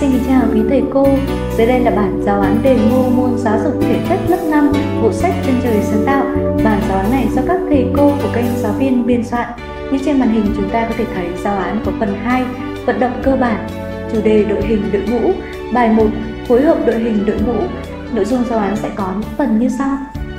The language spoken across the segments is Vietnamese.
Xin kính chào quý thầy cô. Dưới đây là bản giáo án đề mô môn giáo dục thể chất lớp 5, bộ sách Chân trời sáng tạo. Bản giáo án này do các thầy cô của kênh giáo viên biên soạn. Như trên màn hình chúng ta có thể thấy giáo án có phần 2, vận động cơ bản, chủ đề đội hình đội ngũ, bài 1, phối hợp đội hình đội ngũ. Nội dung giáo án sẽ có những phần như sau.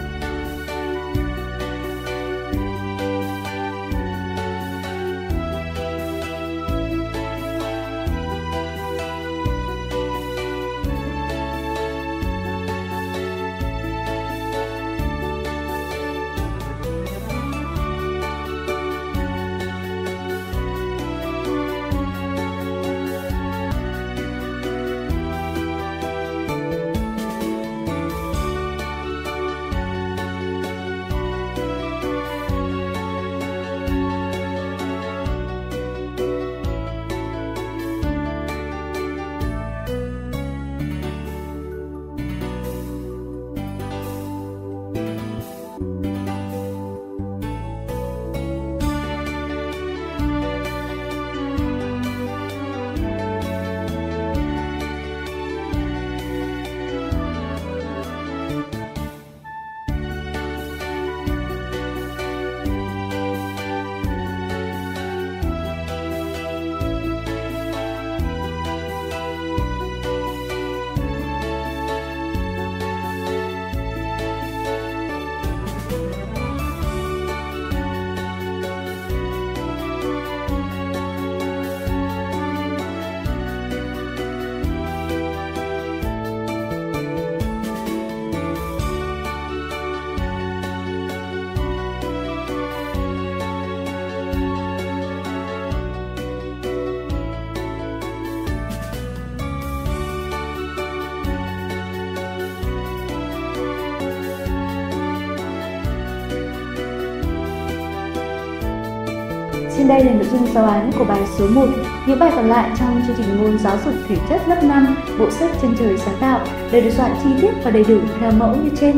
Trên đây là nội dung giáo án của bài số 1. Những bài còn lại trong chương trình môn giáo dục thể chất lớp 5, bộ sách Chân trời sáng tạo đều được soạn chi tiết và đầy đủ theo mẫu như trên.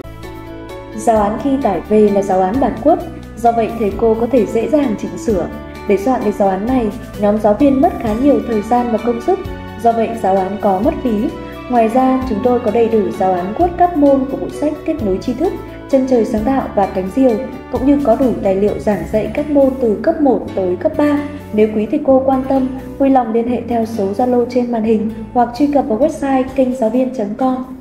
Giáo án khi tải về là giáo án bản quất, do vậy thầy cô có thể dễ dàng chỉnh sửa. Để soạn được giáo án này, nhóm giáo viên mất khá nhiều thời gian và công sức, do vậy giáo án có mất phí. Ngoài ra, chúng tôi có đầy đủ giáo án quất các môn của bộ sách Kết nối tri thức, Chân trời sáng tạo và Cánh diều, cũng như có đủ tài liệu giảng dạy các môn từ cấp 1 tới cấp 3. Nếu quý thầy cô quan tâm, vui lòng liên hệ theo số Zalo trên màn hình hoặc truy cập vào website kênh giáo viên.com.